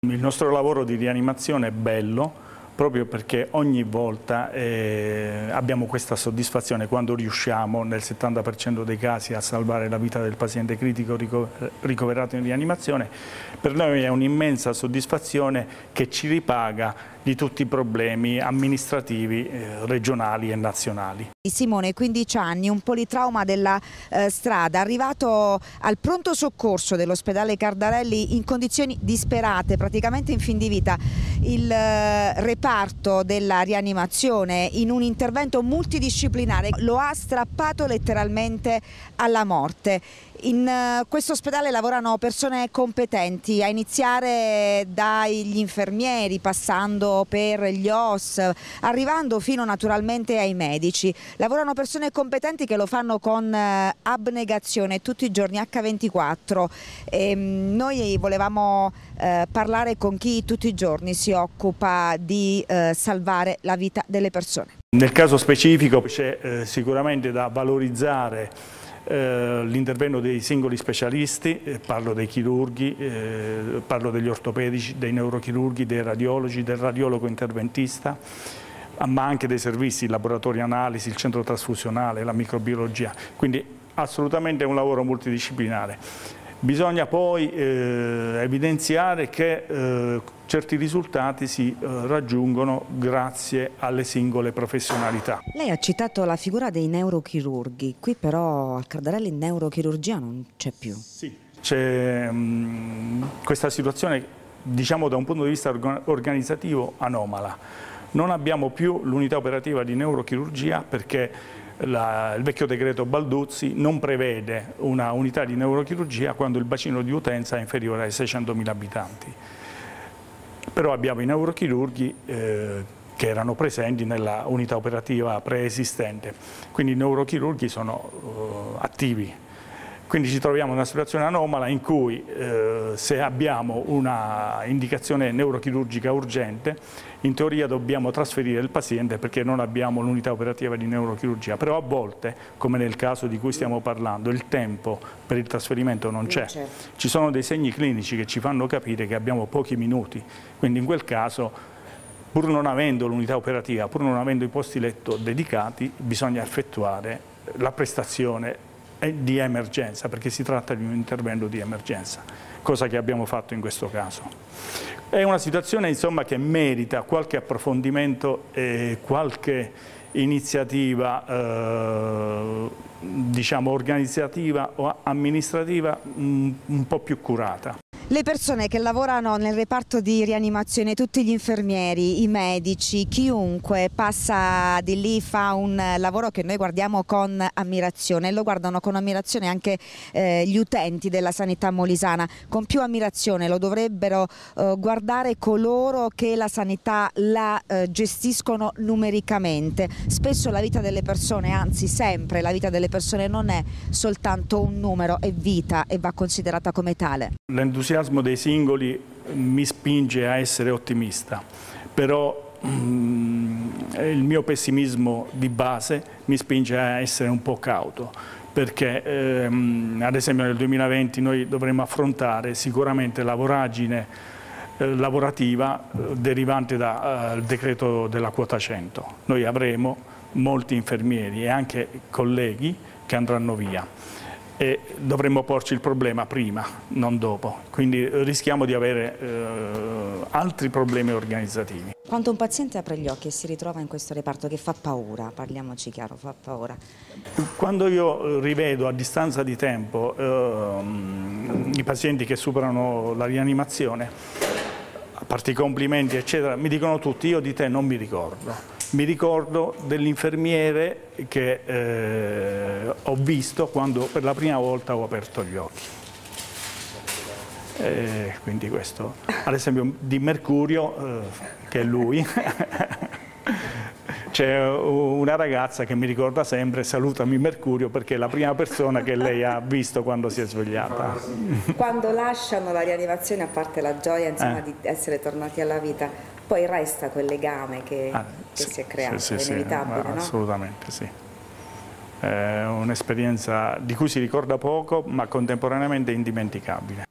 Il nostro lavoro di rianimazione è bello proprio perché ogni volta abbiamo questa soddisfazione quando riusciamo nel 70% dei casi a salvare la vita del paziente critico ricoverato in rianimazione. Per noi è un'immensa soddisfazione che ci ripaga di tutti i problemi amministrativi regionali e nazionali. Simone, 15 anni, un politrauma della strada, arrivato al pronto soccorso dell'ospedale Cardarelli in condizioni disperate, praticamente in fin di vita. Il reparto della rianimazione, in un intervento multidisciplinare, lo ha strappato letteralmente alla morte. In questo ospedale lavorano persone competenti, a iniziare dagli infermieri, passando per gli OS, arrivando fino naturalmente ai medici. Lavorano persone competenti che lo fanno con abnegazione tutti i giorni, H24. Noi volevamo parlare con chi tutti i giorni si occupa di salvare la vita delle persone. Nel caso specifico c'è sicuramente da valorizzare l'intervento dei singoli specialisti, parlo dei chirurghi, parlo degli ortopedici, dei neurochirurghi, dei radiologi, del radiologo interventista, ma anche dei servizi, il laboratorio analisi, il centro trasfusionale, la microbiologia, quindi assolutamente è un lavoro multidisciplinare. Bisogna poi evidenziare che certi risultati si raggiungono grazie alle singole professionalità. Lei ha citato la figura dei neurochirurghi, qui però al Cardarelli neurochirurgia non c'è più. Sì, c'è questa situazione, diciamo da un punto di vista organizzativo, anomala. Non abbiamo più l'unità operativa di neurochirurgia perché il vecchio decreto Balduzzi non prevede una unità di neurochirurgia quando il bacino di utenza è inferiore ai 600.000 abitanti. Però abbiamo i neurochirurghi che erano presenti nella unità operativa preesistente, quindi i neurochirurghi sono attivi. Quindi ci troviamo in una situazione anomala in cui se abbiamo una indicazione neurochirurgica urgente, in teoria dobbiamo trasferire il paziente perché non abbiamo l'unità operativa di neurochirurgia, però a volte, come nel caso di cui stiamo parlando, il tempo per il trasferimento non c'è. Ci sono dei segni clinici che ci fanno capire che abbiamo pochi minuti, quindi in quel caso, pur non avendo l'unità operativa, pur non avendo i posti letto dedicati, bisogna effettuare la prestazione di emergenza, perché si tratta di un intervento di emergenza, cosa che abbiamo fatto in questo caso. È una situazione insomma che merita qualche approfondimento e qualche iniziativa diciamo organizzativa o amministrativa un po' più curata. Le persone che lavorano nel reparto di rianimazione, tutti gli infermieri, i medici, chiunque passa di lì fa un lavoro che noi guardiamo con ammirazione e lo guardano con ammirazione anche gli utenti della sanità molisana. Con più ammirazione lo dovrebbero guardare coloro che la sanità la gestiscono numericamente. Spesso la vita delle persone, anzi sempre la vita delle persone non è soltanto un numero, è vita e va considerata come tale. L'entusiasmo dei singoli mi spinge a essere ottimista, però il mio pessimismo di base mi spinge a essere un po' cauto, perché ad esempio nel 2020 noi dovremo affrontare sicuramente la voragine lavorativa derivante dal decreto della quota 100. Noi avremo molti infermieri e anche colleghi che andranno via. E dovremmo porci il problema prima, non dopo, quindi rischiamo di avere altri problemi organizzativi. Quando un paziente apre gli occhi e si ritrova in questo reparto che fa paura, parliamoci chiaro, fa paura. Quando io rivedo a distanza di tempo i pazienti che superano la rianimazione, a parte i complimenti eccetera, mi dicono tutti: io di te non mi ricordo. Mi ricordo dell'infermiere che ho visto quando per la prima volta ho aperto gli occhi. Quindi questo, ad esempio di Mercurio, che è lui, c'è una ragazza che mi ricorda sempre: salutami Mercurio, perché è la prima persona che lei ha visto quando si è svegliata. Quando lasciano la rianimazione, a parte la gioia insomma, di essere tornati alla vita, poi resta quel legame che si è creato, sì, è inevitabile, no? Assolutamente sì. È un'esperienza di cui si ricorda poco, ma contemporaneamente indimenticabile.